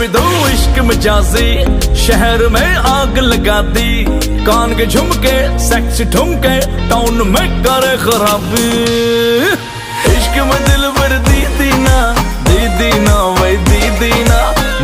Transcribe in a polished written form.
दो इश्क मजाजी शहर में आग लगा दी, कान के झुमके सेक्स ठुमके टाउन में करे खराबी। इश्क में दिल भर